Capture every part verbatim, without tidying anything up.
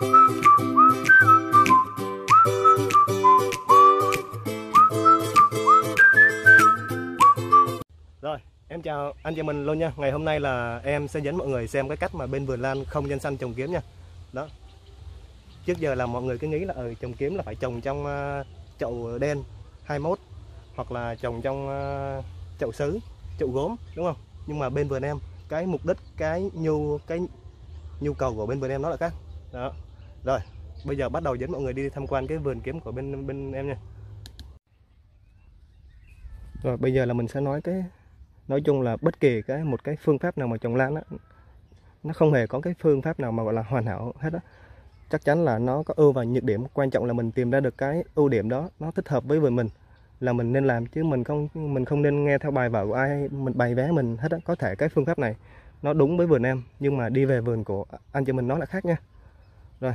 Rồi, em chào anh chị mình luôn nha. Ngày hôm nay là em sẽ dẫn mọi người xem cái cách mà bên vườn lan không gian xanh trồng kiếm nha. Đó. Trước giờ là mọi người cứ nghĩ là ở trồng kiếm là phải trồng trong uh, chậu đen hai mốt hoặc là trồng trong uh, chậu sứ, chậu gốm, đúng không? Nhưng mà bên vườn em cái mục đích, cái nhu cái nhu cầu của bên vườn em nó là khác. Đó. Rồi, bây giờ bắt đầu dẫn mọi người đi tham quan cái vườn kiếm của bên bên em nha. Rồi, bây giờ là mình sẽ nói cái nói chung là bất kỳ cái một cái phương pháp nào mà trồng lan á, nó không hề có cái phương pháp nào mà gọi là hoàn hảo hết á. Chắc chắn là nó có ưu và nhược điểm, quan trọng là mình tìm ra được cái ưu điểm đó nó thích hợp với vườn mình là mình nên làm, chứ mình không mình không nên nghe theo bài vở của ai mình bày vé mình hết á. Có thể cái phương pháp này nó đúng với vườn em nhưng mà đi về vườn của anh chị mình nó là khác nha. Rồi.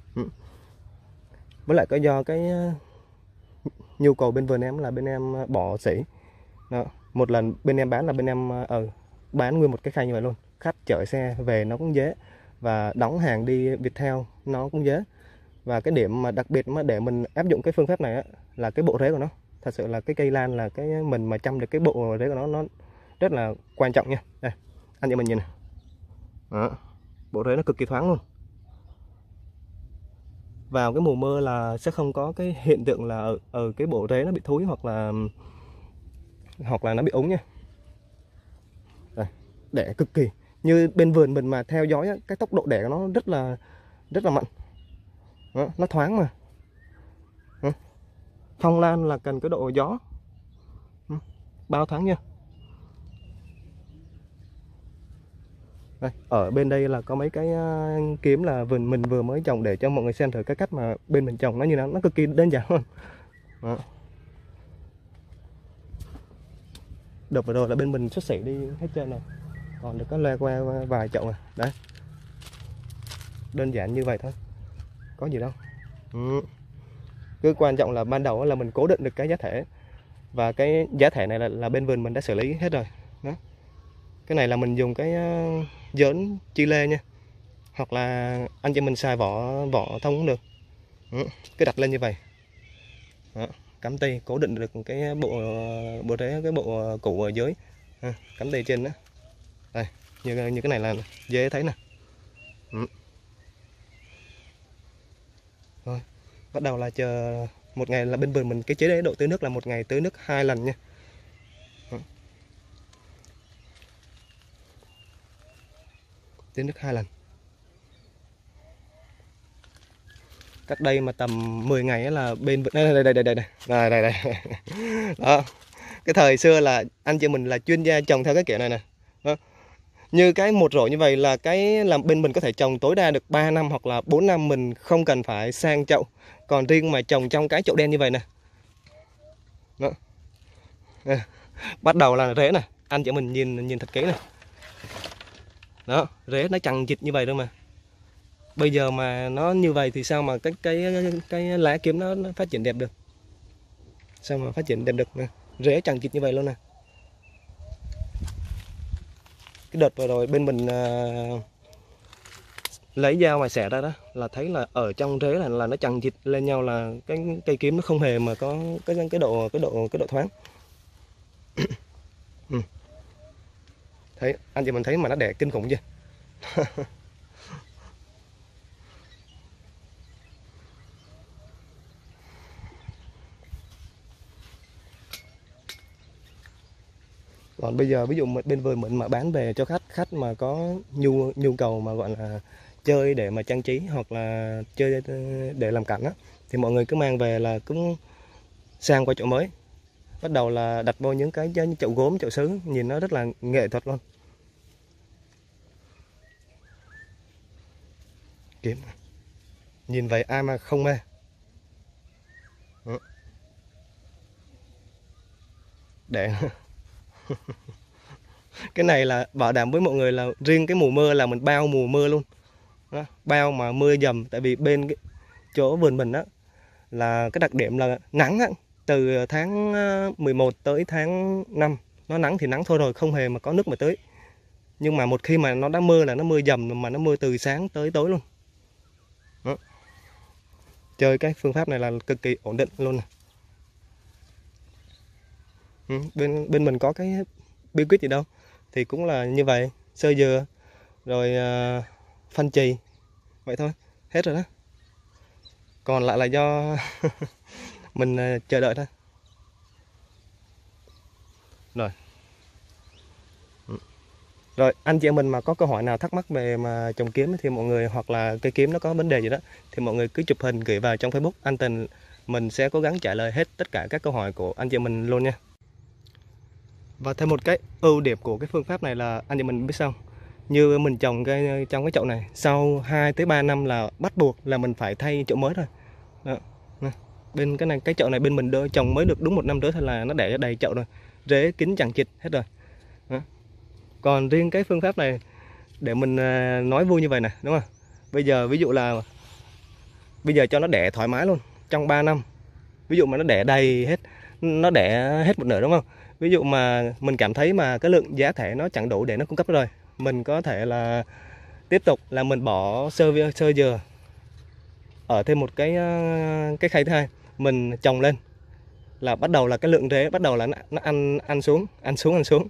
Với lại có do cái nhu cầu bên vườn em là bên em bỏ sỉ. Đó. Một lần bên em bán là bên em ở ừ, bán nguyên một cái khay như vậy luôn. Khách chở xe về nó cũng dễ, và đóng hàng đi Viettel nó cũng dễ. Và cái điểm mà đặc biệt mà để mình áp dụng cái phương pháp này á, là cái bộ rễ của nó. Thật sự là cái cây lan là cái mình mà chăm được cái bộ rễ của nó nó rất là quan trọng nha. Đây, anh chị mình nhìn này. Đó. Bộ rễ nó cực kỳ thoáng luôn. Vào cái mùa mưa là sẽ không có cái hiện tượng là ở, ở cái bộ rễ nó bị thúi hoặc là hoặc là nó bị úng nha. Đây, đẻ cực kỳ như bên vườn mình mà theo dõi á, cái tốc độ đẻ của nó rất là rất là mạnh. Đó, nó thoáng mà. Đó. Phong lan là cần cái độ gió bao thoáng nha. Đây, ở bên đây là có mấy cái kiếm là vườn mình vừa mới trồng để cho mọi người xem thử cái cách mà bên mình trồng nó như nào, nó cực kỳ đơn giản luôn. Đó. Đợt vừa rồi là bên mình xuất xỉ đi hết trơn rồi, còn được có loe qua vài chậu à. Đấy, đơn giản như vậy thôi, có gì đâu. Ừ. Cứ quan trọng là ban đầu là mình cố định được cái giá thể, và cái giá thể này là, là bên vườn mình đã xử lý hết rồi. Đó. Cái này là mình dùng cái uh, giỡn chi lê nha, hoặc là anh chị mình xài vỏ vỏ thông cũng được. Ừ. Cứ đặt lên như vậy. Đó. Cắm tay cố định được cái bộ bộ rễ, cái bộ củ ở dưới, à, cắm tay trên đó. Đây, như như cái này là dễ thấy nè. Ừ. Rồi, bắt đầu là chờ một ngày là bên vườn mình cái chế độ tưới nước là một ngày tưới nước hai lần nha. Ừ. Tưới nước hai lần. Cách đây mà tầm mười ngày là bên đây đây đây đây đây đây đây đây đây. Đó. Cái thời xưa là anh chị mình là chuyên gia trồng theo cái kiểu này nè. Đó. Như cái một rổ như vậy là cái làm bên mình có thể trồng tối đa được ba năm hoặc là bốn năm, mình không cần phải sang chậu. Còn riêng mà trồng trong cái chậu đen như vậy nè. Đó. À. Bắt đầu là rễ nè, anh chị mình nhìn nhìn thật kỹ nè. Đó, rễ nó chằng chịt như vậy thôi mà. Bây giờ mà nó như vậy thì sao mà cái cái cái lá kiếm nó, nó phát triển đẹp được? Sao mà phát triển đẹp được nè? Rễ chằng chịt như vậy luôn nè. Cái đợt vừa rồi bên mình uh, lấy dao mà xẻ ra đó là thấy là ở trong rễ là là nó chằng chịt lên nhau, là cái cây kiếm nó không hề mà có cái cái độ cái độ cái độ thoáng. Ừ. Thấy anh chị mình thấy mà nó đẻ kinh khủng chưa? Còn bây giờ ví dụ bên vườn mình mà bán về cho khách khách mà có nhu nhu cầu mà gọi là chơi để mà trang trí hoặc là chơi để làm cảnh á, thì mọi người cứ mang về là cũng sang qua chỗ mới, bắt đầu là đặt vô những cái chậu gốm, chậu sứ, nhìn nó rất là nghệ thuật luôn. Kiếm nhìn vậy ai mà không mê. Đó. Để cái này là bảo đảm với mọi người là riêng cái mùa mưa là mình bao mùa mưa luôn. Đó. Bao mà mưa dầm, tại vì bên cái chỗ vườn mình đó là cái đặc điểm là nắng á, từ tháng mười một tới tháng năm nó nắng thì nắng thôi rồi, không hề mà có nước mà tưới. Nhưng mà một khi mà nó đã mưa là nó mưa dầm, mà nó mưa từ sáng tới tối luôn. Đó. chơi cái phương pháp này là cực kỳ ổn định luôn. Ừ, bên bên mình có cái bí quyết gì đâu, thì cũng là như vậy, sơ dừa rồi uh, phanh chì vậy thôi, hết rồi đó. Còn lại là do mình uh, chờ đợi thôi. Rồi. Rồi, anh chị em mình mà có câu hỏi nào thắc mắc về mà trồng kiếm thì mọi người, hoặc là cây kiếm nó có vấn đề gì đó, thì mọi người cứ chụp hình gửi vào trong Facebook, anh Tình mình sẽ cố gắng trả lời hết tất cả các câu hỏi của anh chị em mình luôn nha. Và thêm một cái ưu điểm của cái phương pháp này là anh chị mình biết sao? Như mình trồng cái trong cái chậu này, sau hai tới ba năm là bắt buộc là mình phải thay chậu mới thôi. Đó. Bên cái này cái chậu này bên mình đỡ trồng mới được đúng một năm rưỡi thôi là nó đẻ đầy chậu rồi, rễ kín chằng chịt hết rồi. Đó. Còn riêng cái phương pháp này để mình nói vui như vậy nè, đúng không? Bây giờ ví dụ là bây giờ cho nó đẻ thoải mái luôn trong ba năm. Ví dụ mà nó đẻ đầy hết, nó đẻ hết một nửa, đúng không? Ví dụ mà mình cảm thấy mà cái lượng giá thể nó chẳng đủ để nó cung cấp rồi, mình có thể là tiếp tục là mình bỏ sơ sơ dừa ở thêm một cái cái khay thứ hai, mình trồng lên là bắt đầu là cái lượng rễ bắt đầu là nó, nó ăn ăn xuống, ăn xuống ăn xuống.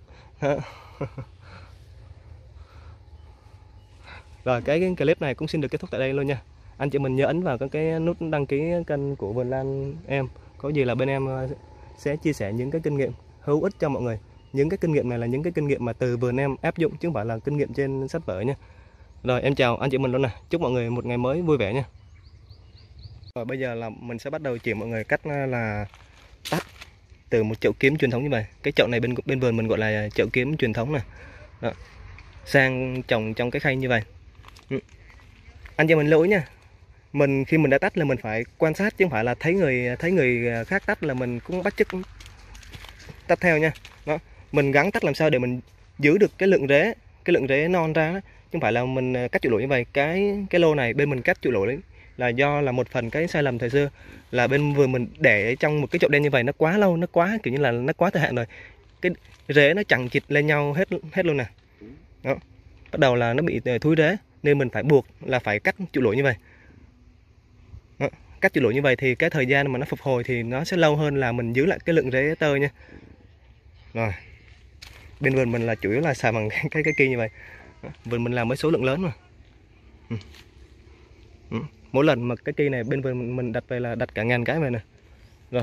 Rồi cái, cái clip này cũng xin được kết thúc tại đây luôn nha. Anh chị mình nhớ ấn vào cái, cái nút đăng ký kênh của Vườn Lan em. Có gì là bên em sẽ chia sẻ những cái kinh nghiệm hữu ích cho mọi người. Những cái kinh nghiệm này là những cái kinh nghiệm mà từ vườn em áp dụng, chứ không phải là kinh nghiệm trên sách vở nha. Rồi em chào anh chị mình luôn nè. Chúc mọi người một ngày mới vui vẻ nha. Rồi bây giờ là mình sẽ bắt đầu chỉ mọi người cách là tắt từ một chậu kiếm truyền thống như vậy. Cái chậu này bên bên vườn mình gọi là chậu kiếm truyền thống này. Đó. Sang trồng trong cái khay như vậy. Anh chị mình lưu ý nha. Mình khi mình đã tắt là mình phải quan sát, chứ không phải là thấy người thấy người khác tắt là mình cũng bắt chước tắt theo nha. Đó. Mình gắng tắt làm sao để mình giữ được cái lượng rễ, cái lượng rễ non ra đó. Chứ không phải là mình cắt trụ lũi như vậy. Cái cái lô này bên mình cắt trụ lũi đấy là do là một phần cái sai lầm thời xưa, là bên vừa mình để trong một cái chậu đen như vậy nó quá lâu, nó quá kiểu như là nó quá thời hạn rồi. Cái rễ nó chằng chịt lên nhau hết hết luôn nè. Đó. Bắt đầu là nó bị thúi rễ, nên mình phải buộc là phải cắt trụ lũi như vậy. Đó. Cắt trụ lũi như vậy thì cái thời gian mà nó phục hồi thì nó sẽ lâu hơn là mình giữ lại cái lượng rễ tơ nha. Rồi. Bên vườn mình là chủ yếu là xài bằng cái cái, cái kia như vậy. Đó. Vườn mình làm với số lượng lớn mà. Ừ. Ừ. Mỗi lần mà cái cây này bên vườn mình đặt về là đặt cả ngàn cái về nè. Rồi.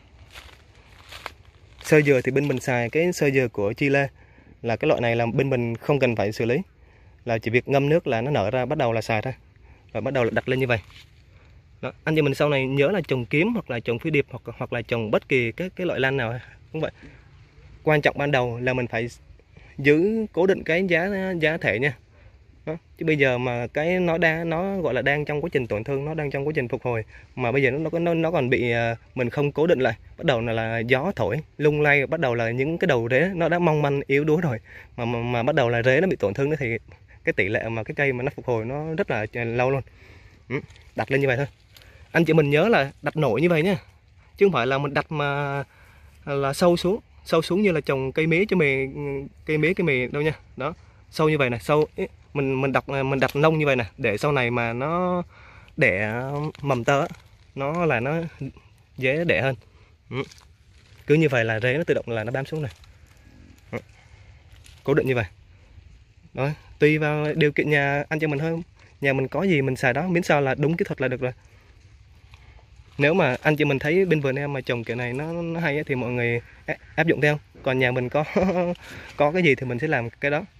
Sơ dừa thì bên mình xài cái sơ dừa của Chile, là cái loại này là bên mình không cần phải xử lý, là chỉ việc ngâm nước là nó nở ra, bắt đầu là xài thôi. Rồi bắt đầu là đặt lên như vậy. Đó. Anh chị mình sau này nhớ là trồng kiếm hoặc là trồng phi điệp hoặc hoặc là trồng bất kỳ cái cái loại lan nào cũng vậy. Quan trọng ban đầu là mình phải giữ cố định cái giá giá thể nha. Đó. Chứ bây giờ mà cái nó đang nó gọi là đang trong quá trình tổn thương, nó đang trong quá trình phục hồi, mà bây giờ nó nó nó còn bị mình không cố định lại, bắt đầu là, là gió thổi lung lay, bắt đầu là những cái đầu rễ nó đã mong manh yếu đuối rồi, mà, mà mà bắt đầu là rễ nó bị tổn thương nữa, thì cái tỷ lệ mà cái cây mà nó phục hồi nó rất là lâu luôn. Ừ. Đặt lên như vậy thôi. Anh chị mình nhớ là đặt nổi như vậy nhé, chứ không phải là mình đặt mà là sâu xuống, sâu xuống như là trồng cây mía cho mì, cây mía cây mì đâu nha. Đó, sâu như vậy này, sâu mình mình đặt mình đặt nông như vậy nè, để sau này mà nó đẻ mầm tơ nó là nó dễ đẻ hơn. Ừ. Cứ như vậy là rễ nó tự động là nó bám xuống này. Ừ. Cố định như vậy. Đó, tùy vào điều kiện nhà anh cho mình thôi, nhà mình có gì mình xài đó, miễn sao là đúng kỹ thuật là được rồi. Nếu mà anh chị mình thấy bên vườn em mà trồng kiểu này nó, nó hay thì mọi người áp dụng theo. Còn nhà mình có có cái gì thì mình sẽ làm cái đó.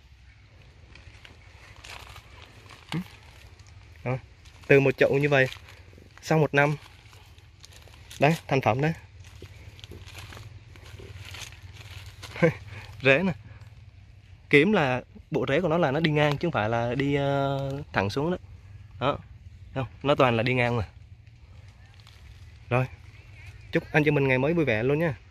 Đó. Từ một chậu như vậy, sau một năm, đấy thành phẩm đấy. Rễ nè, kiếm là bộ rễ của nó là nó đi ngang chứ không phải là đi uh, thẳng xuống đó. Đó, không, nó toàn là đi ngang mà. Rồi, chúc anh chị mình ngày mới vui vẻ luôn nha.